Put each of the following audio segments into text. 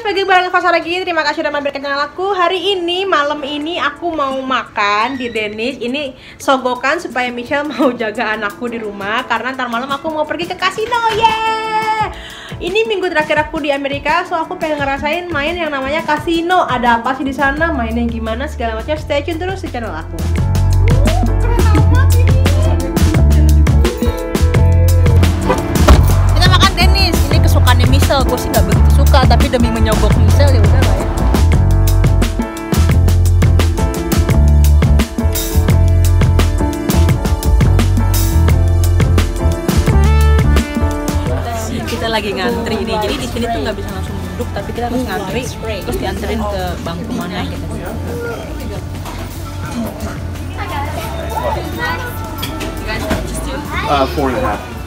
pagi bareng Fasa lagi. Terima kasih sudah mampir ke channel aku. Hari ini, malam ini aku mau makan di Dennis. Ini sogokan supaya Michelle mau jaga anakku di rumah. Karena ntar malam aku mau pergi ke kasino. Yeay! Ini minggu terakhir aku di Amerika, so aku pengen ngerasain main yang namanya kasino. Ada apa sih di sana? Mainnya gimana? Segala macam. Stay tune terus di channel aku. Keren amat ini. Kita makan Dennis. Ini kesukaannya Michelle. Gue sih nggak begitu suka, tapi demi menyogok Michelle ya udah lah ya. Kita lagi ngantri nih, jadi di sini tuh nggak bisa langsung duduk, tapi kita harus ngantri, terus dianterin ke bangku mana gitu. 4.5.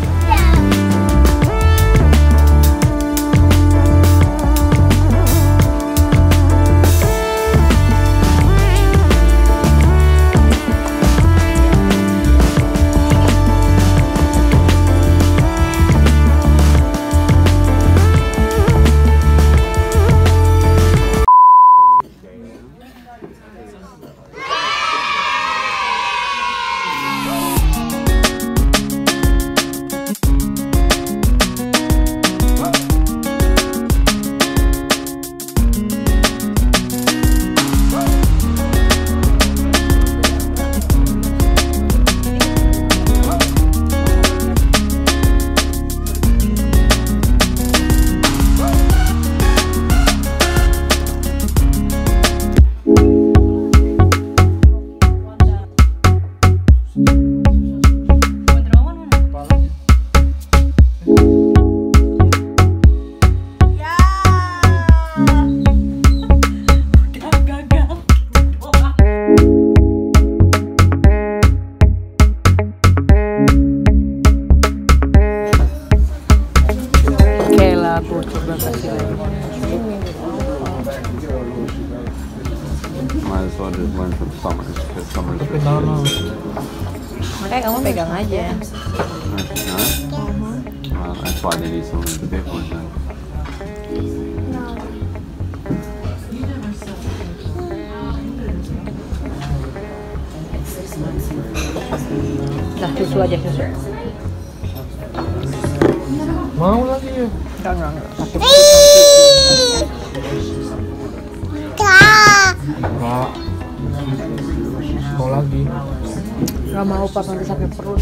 Aku coba kasih lagi. Might as well just learn from Summer, because Summer's Tapi no. Makanya kamu pegang aja. Well, that's why they need some of the big ones then. Nah, susu aja susu. Mau lagi ya? Enggak. Pakai Enggak. Mau lagi. nggak mau pas nanti sakit perut.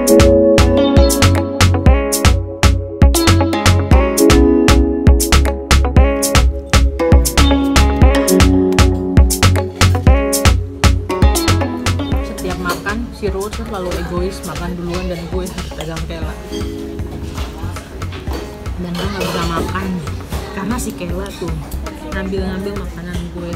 Setiap makan, si Rose selalu egois, makan duluan dan gue harus pegang Kela. Dan gue nggak bisa makan karena si Kela tuh ngambil makanan gue.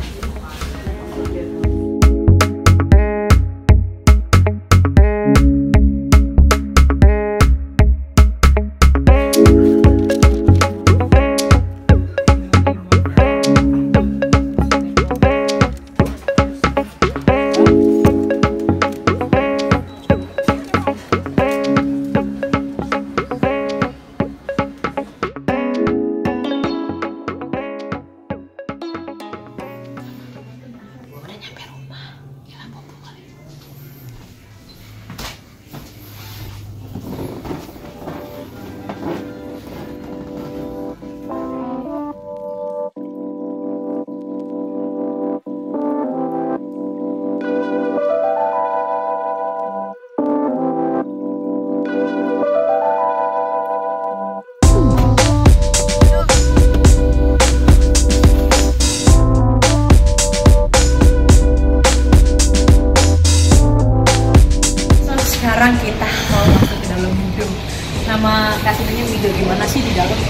Sekarang kita mau masuk ke dalam gedung. Nama kasinonya Mido, gimana sih di dalam?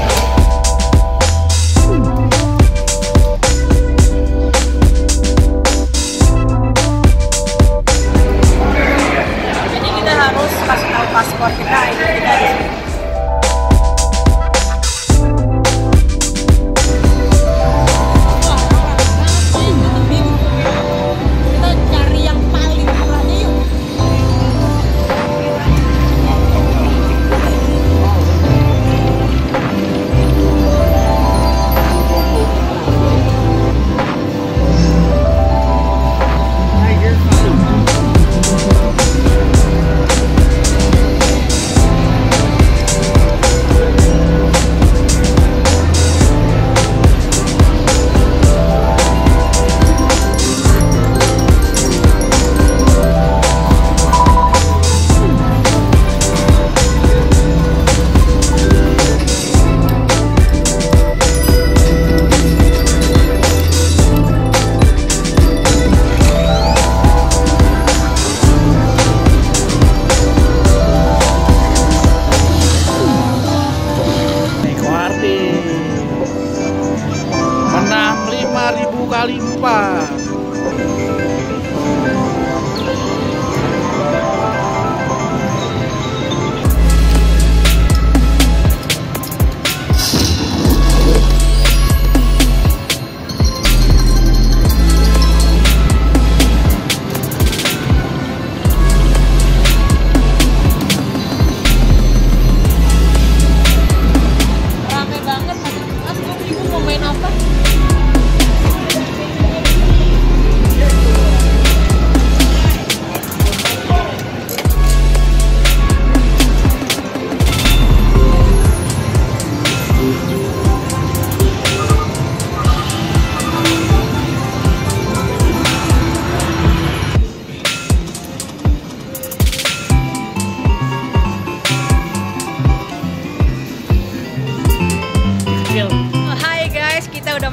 Jadi kita harus kasih tahu paspor kita, ID kita di sini. Kita cari yang paling murahnya yuk.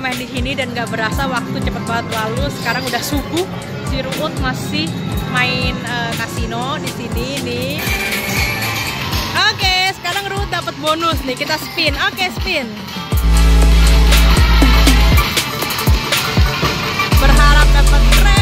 main di sini dan gak berasa waktu cepet banget lalu. Sekarang udah subuh. Si Ruut masih main kasino di sini nih. Oke, sekarang Ruut dapat bonus nih. Kita spin. Oke, spin. Berharap dapat keren.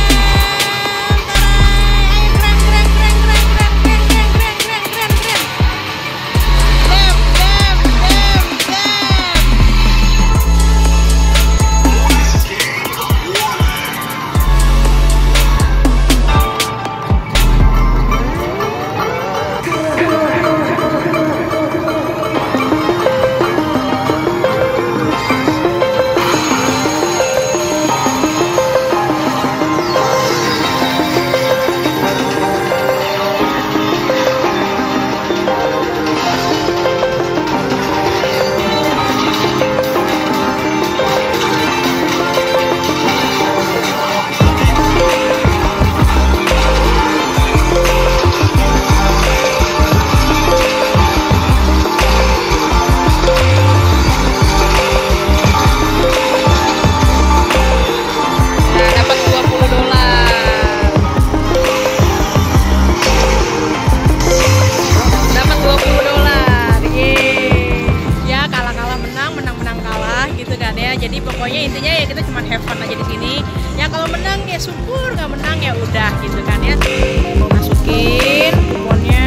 Jadi pokoknya intinya ya kita cuma have fun aja di sini. Ya kalau menang ya syukur, nggak menang ya udah gitu kan ya. Masukin kuponnya.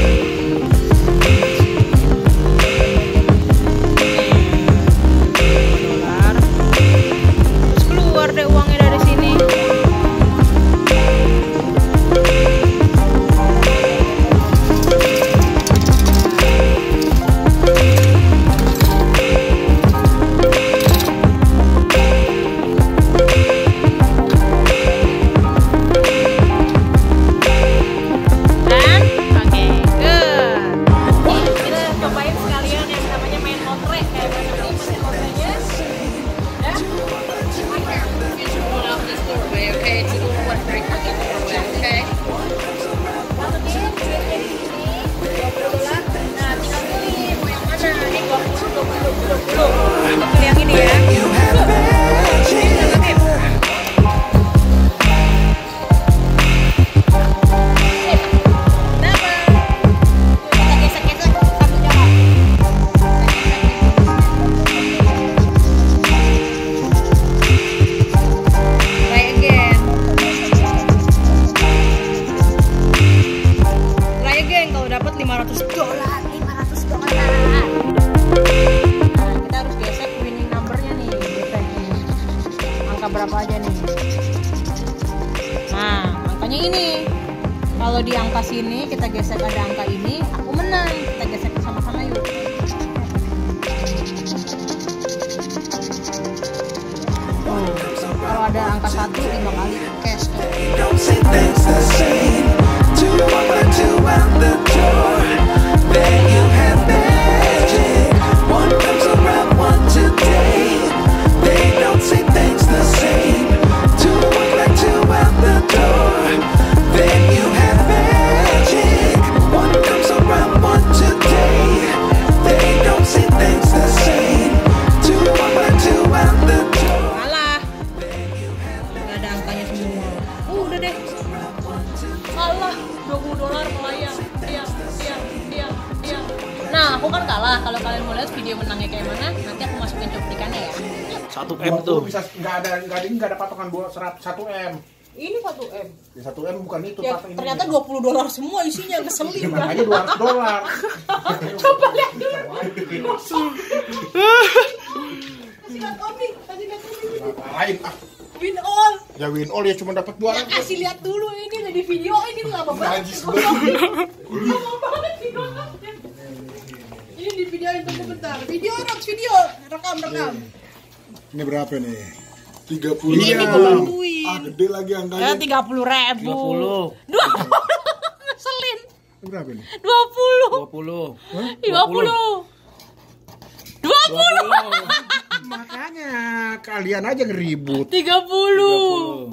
$1. Terus keluar deh uangnya dari sini. Yang ini ya. Berapa aja nih? Nah, angkanya ini. Kalau di angka sini kita gesek ada angka ini, aku menang. Kita gesek sama-sama yuk. Kalau ada angka 1 5 kali cash tuh. Nah, aku kan kalah. Kalau kalian mau lihat video menangnya kayak mana, nanti aku masukin cuplikannya ya. 1M tuh. Bisa nggak ada patokan buat 1M. Ini 1M. Ya 1M bukan itu. Ya, ternyata $20 semua isinya, ngeselin kan. Makanya $200. Coba lihat dulu. Kasih lihat Obi, kasih lihat Obi. Ngapain? Win all. Ya win all ya cuma dapat 2. Ya kasih lihat dulu ini di video ini lama banget. Najis Lama banget videonya. Ini di videoin tunggu bentar. Video rekam. Ini berapa nih? 30. Ini gue bantuin. Gede lagi angkanya. 30.000. 20. Ngeselin. Berapa nih? 20. 20. Makanya kalian aja ngeribut. 30.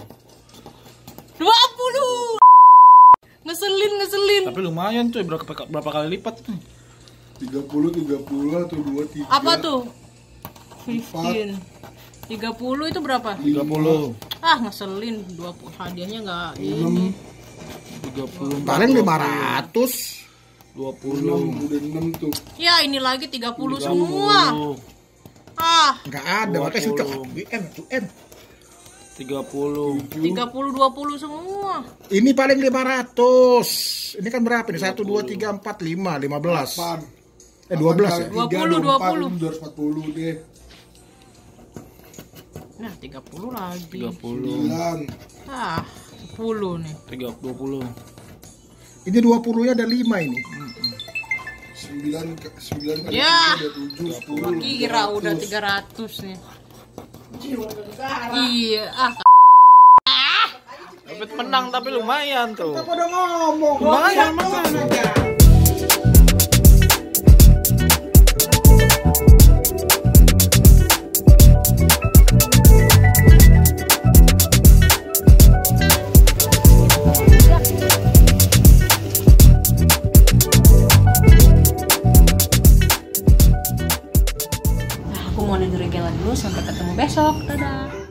Ngeselin. Tapi lumayan tuh, berapa kali lipat tuh? 30 atau 2 3. Apa tuh? 15. 30 itu berapa? 30. Ah, ngeselin 20 hadiahnya nggak ini. 30. Paling 500. 20. Udah 6 tuh. Ya, ini lagi 30 semua. Ah, Enggak ada, makanya sudah WM tuh M. 30. 30 20 semua. Ini paling 500. Ini kan berapa nih? 1 2 3 4 5 15. 12 ya? 20 20. 240 deh. Nah, 30 lagi. 30. 9. Ah, 10 nih. 20. Ini 20-nya ada 5 ini. 9 kali Ya. 7 Gua 10. kira udah 300 nih. Iya, ah. Dapat menang tapi lumayan tuh. Apa udah ngomong? Lumayan menang. Aku mau tidur dulu, sampai ketemu besok. Dadah.